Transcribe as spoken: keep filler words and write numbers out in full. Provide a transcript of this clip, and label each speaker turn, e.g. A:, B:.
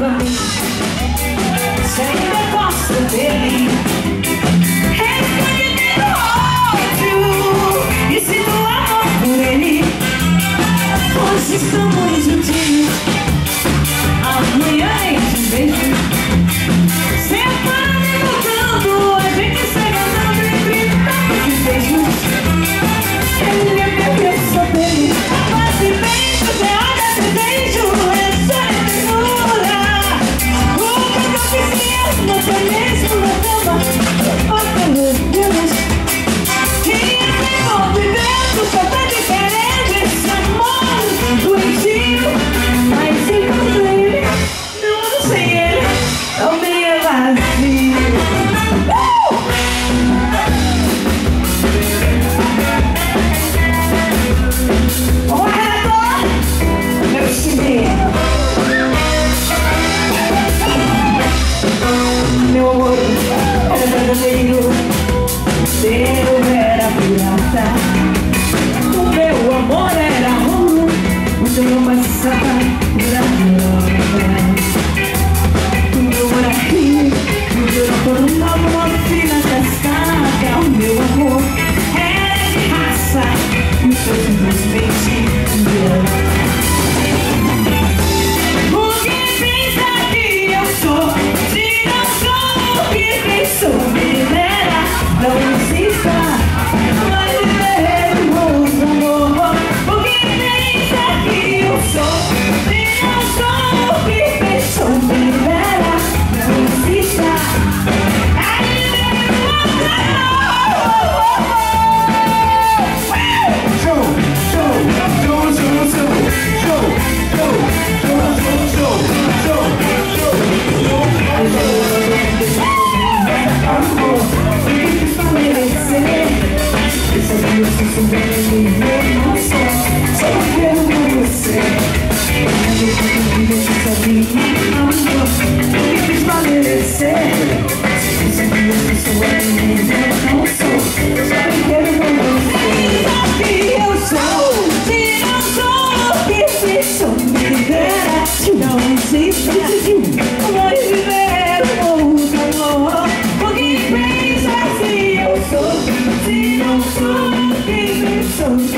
A: pra mim se ainda gosta dele. Responde pelo ódio e sinto amor por ele. Hoje estamos juntinhos, amanhã nem te vejo. Separa voltando, a gente segue andando e gritando de beijos. Ele é meu, eu sou dele. Mas se bem, você olha, desejo. É só ternura. O que eu fiz mesmo, até mesmo na cama. Oh, meu Deus. Quem é que convivendo, só tá diferente. Esse amor doentio. Mas enquanto ele, não, não sei ele. Não me é vazio. Ô, Renato, meu chinelo, meu amor era verdadeiro, seu era pirata. O meu amor era ouro, o seu passava era droga. O meu era rio, o meu amor não morre na cascata. O meu amor era de raça, o seu simplesmente não. O que pensa que eu sou, se não sou o que penso, me dera, não insista, vai viver um outro amor. O que pensa que eu sou, se não sou o que penso, me dera, não insista, vai viver um outro amor.
B: Show, show, show, show, show, show, show, show, show, show,
A: Amor, o que te faz merecer? Esse é Deus que soubesse ver, não sou, só quero com você. Eu não deixo sozinho, amor, o que te faz merecer? Esse é Deus que soubesse ver, não sou, só quero com você. Sabe que eu sou, se não sou o que penso, me dera, não existe, vai viver um outro amor. O que pensa se eu sou, se não sou o que penso?